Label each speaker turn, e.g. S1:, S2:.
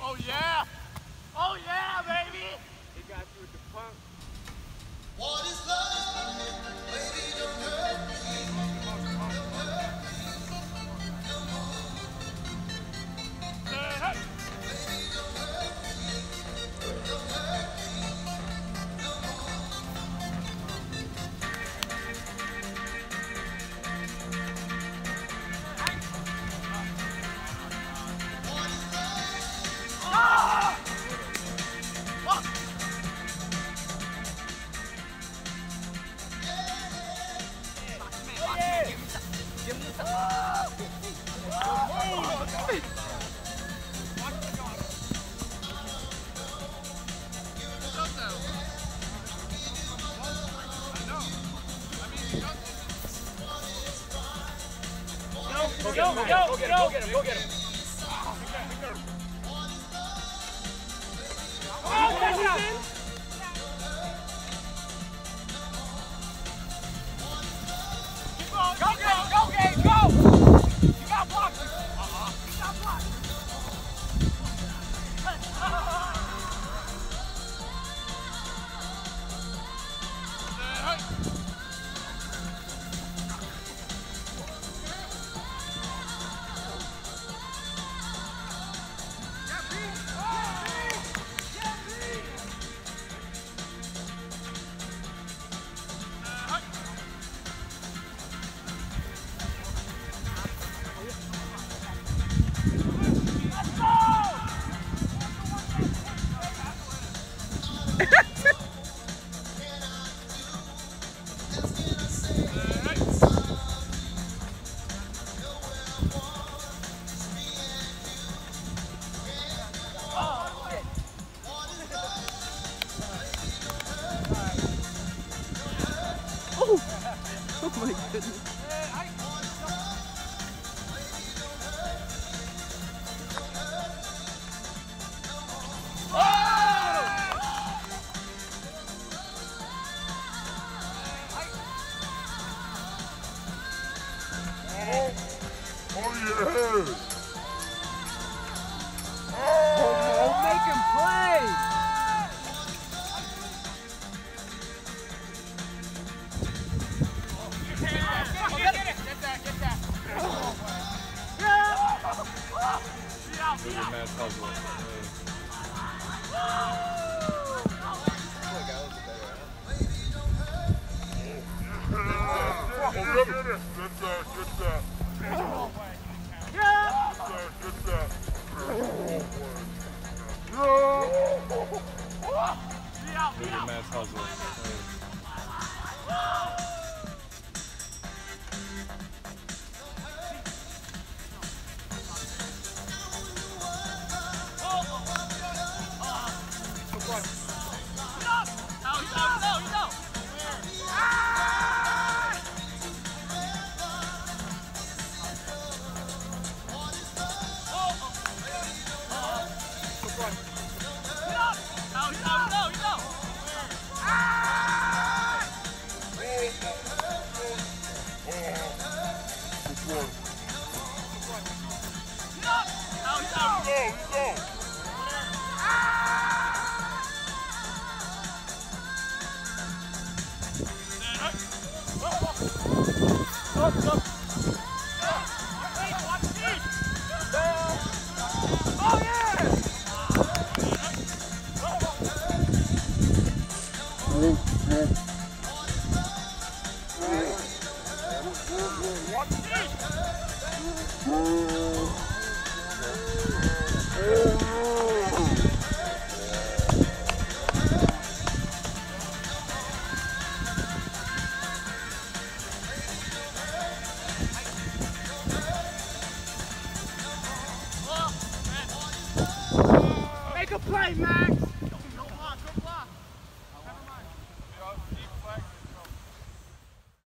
S1: Oh yeah! Oh yeah, baby!
S2: He got you with the pump.
S3: What is love? Baby, don't hurt me. Don't hurt me. No more.
S1: Hey!
S3: Baby, don't hurt me. Don't hurt me. No more. What is love?
S1: Ah! What?
S2: Go get him, go get him, go get him, go get him.
S1: Go, Gabe, go, Gabe, go! You got blocked. You got blocked.
S4: Oh my goodness.
S2: Oh, make him play!
S5: There's a mad puzzle. There's a mad puzzle.
S1: Make a play, Max!